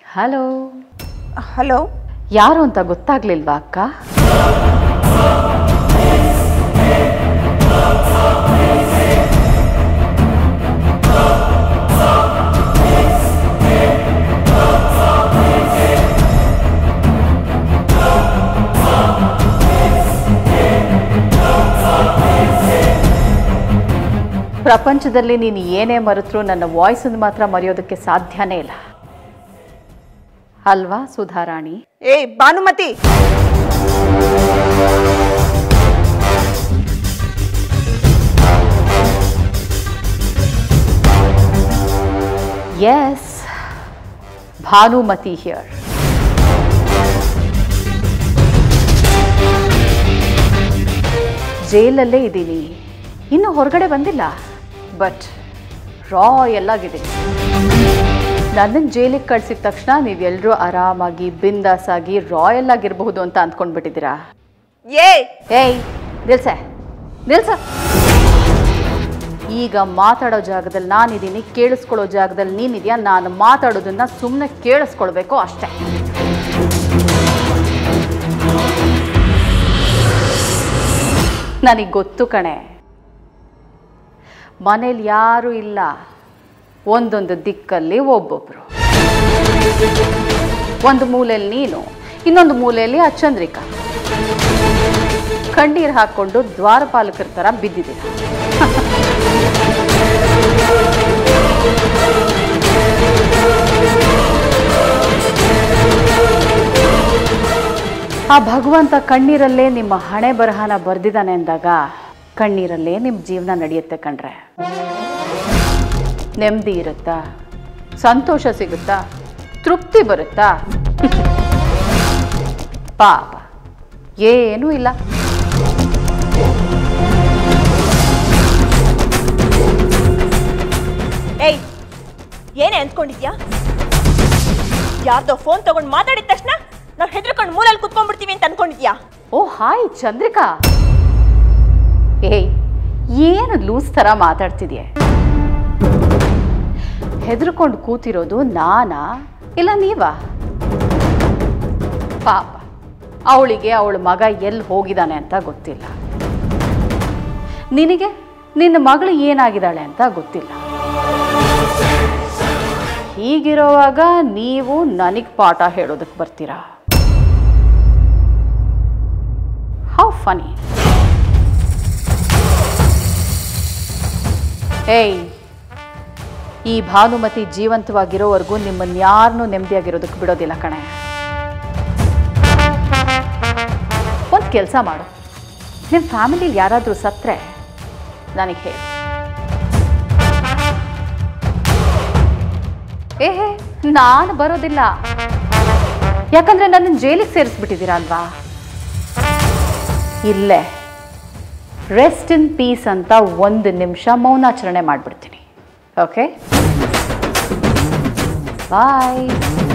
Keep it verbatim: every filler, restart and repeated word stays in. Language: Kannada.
ಹಲೋ ಹಲೋ ಯಾರು ಅಂತ ಗೊತ್ತಾಗ್ಲಿಲ್ವಾ ಅಕ್ಕ? ಪ್ರಪಂಚದಲ್ಲಿ ನೀನು ಏನೇ ಮರೆತರೂ ನನ್ನ ವಾಯ್ಸನ್ನು ಮಾತ್ರ ಮರೆಯೋದಕ್ಕೆ ಸಾಧ್ಯನೇ ಇಲ್ಲ ಅಲ್ವಾ ಸುಧಾರಾಣಿ? ಏ ಭಾನುಮತಿ, ಎಸ್, ಭಾನುಮತಿ ಹಿಯರ್. ಜೈಲಲ್ಲೇ ಇದ್ದೀನಿ, ಇನ್ನು ಹೊರಗಡೆ ಬಂದಿಲ್ಲ. ಬಟ್ ರಾಯಲ್ ಆಗಿದ್ದೀನಿ. ನನ್ನನ್ನು ಜೈಲಿಗೆ ಕಳಿಸಿದ ತಕ್ಷಣ ನೀವೆಲ್ಲರೂ ಆರಾಮಾಗಿ ಬಿಂದಾಸಾಗಿ ರಾಯಲ್ ಆಗಿರಬಹುದು ಅಂತ ಅಂದ್ಕೊಂಡ್ಬಿಟ್ಟಿದ್ದೀರಾ? ಏ ಏಯ್ ನಿಲ್ಸೆ, ನಿಲ್ಸ. ಈಗ ಮಾತಾಡೋ ಜಾಗದಲ್ಲಿ ನಾನಿದ್ದೀನಿ, ಕೇಳಿಸ್ಕೊಳ್ಳೋ ಜಾಗದಲ್ಲಿ ನೀನಿದೆಯಾ. ನಾನು ಮಾತಾಡೋದನ್ನ ಸುಮ್ಮನೆ ಕೇಳಿಸ್ಕೊಳ್ಬೇಕು ಅಷ್ಟೇ. ನನಗೆ ಗೊತ್ತು ಕಣೆ, ಮನೇಲಿ ಯಾರೂ ಇಲ್ಲ, ಒಂದೊಂದು ದಿಕ್ಕಲ್ಲಿ ಒಬ್ಬೊಬ್ರು. ಒಂದು ಮೂಲೆಯಲ್ಲಿ ನೀನು, ಇನ್ನೊಂದು ಮೂಲೆಯಲ್ಲಿ ಆ ಚಂದ್ರಿಕಾ. ಕಣ್ಣೀರು ಹಾಕ್ಕೊಂಡು ದ್ವಾರಪಾಲಕರ ಥರ ಬಿದ್ದಿದ್ದೀರ. ಆ ಭಗವಂತ ಕಣ್ಣೀರಲ್ಲೇ ನಿಮ್ಮ ಹಣೆ ಬರಹನ ಬರೆದಿದ್ದಾನೆ ಅಂದಾಗ ಕಣ್ಣೀರಲ್ಲೇ ನಿಮ್ಮ ಜೀವನ ನಡೆಯುತ್ತೆ ಕಣ್ರೆ. ನೆಮ್ಮದಿ ಇರುತ್ತಾ, ಸಂತೋಷ ಸಿಗುತ್ತಾ, ತೃಪ್ತಿ ಬರುತ್ತಾ? ಪಾಪ ಏನೂ ಇಲ್ಲ. ಏಯ್, ಏನೇ ಅಂದ್ಕೊಂಡಿದ್ಯಾ? ಯಾರ್ದೋ ಫೋನ್ ತಗೊಂಡು ಮಾತಾಡಿದ ತಕ್ಷಣ ನಾವು ಹೆದರ್ಕೊಂಡು ಮೂಲಲ್ಲಿ ಕುತ್ಕೊಂಡ್ಬಿಡ್ತೀವಿ ಅಂತ ಅನ್ಕೊಂಡಿದ್ಯಾ? ಓ ಹಾಯ್ ಚಂದ್ರಿಕಾ. ಏಯ್, ಏನು ಲೂಸ್ ಥರ ಮಾತಾಡ್ತಿದ್ಯೆ? ಹೆದರ್ಕೊಂಡು ಕೂತಿರೋದು ನಾನಾ ಇಲ್ಲ ನೀವಾ? ಪಾಪ ಅವಳಿಗೆ ಅವಳ ಮಗ ಎಲ್ಲಿ ಹೋಗಿದ್ದಾನೆ ಅಂತ ಗೊತ್ತಿಲ್ಲ, ನಿನಗೆ ನಿನ್ನ ಮಗಳು ಏನಾಗಿದ್ದಾಳೆ ಅಂತ ಗೊತ್ತಿಲ್ಲ. ಹೀಗಿರೋವಾಗ ನೀವು ನನಗೆ ಪಾಠ ಹೇಳೋದಕ್ಕೆ ಬರ್ತೀರಾ? How funny. ಏಯ್, ಈ ಭಾನುಮತಿ ಜೀವಂತವಾಗಿರೋವರೆಗೂ ನಿಮ್ಮನ್ನು ಯಾರನ್ನೂ ನೆಮ್ಮದಿಯಾಗಿರೋದಕ್ಕೆ ಬಿಡೋದಿಲ್ಲ ಕಣೆ. ಒಂದು ಕೆಲಸ ಮಾಡು, ನಿಮ್ಮ ಫ್ಯಾಮಿಲಿಲಿ ಯಾರಾದರೂ ಸತ್ತರೆ ನನಗೆ ಹೇಳು. ಏಹೇ, ನಾನು ಬರೋದಿಲ್ಲ. ಯಾಕಂದ್ರೆ ನನ್ನನ್ನು ಜೈಲಿಗೆ ಸೇರಿಸ್ಬಿಟ್ಟಿದ್ದೀರಾ ಅಲ್ವಾ? ಇಲ್ಲೇ ರೆಸ್ಟ್ ಇನ್ ಪೀಸ್ ಅಂತ ಒಂದು ನಿಮಿಷ ಮೌನಾಚರಣೆ ಮಾಡಿಬಿಡ್ತೀನಿ. ಓಕೆ, ಬಾಯ್.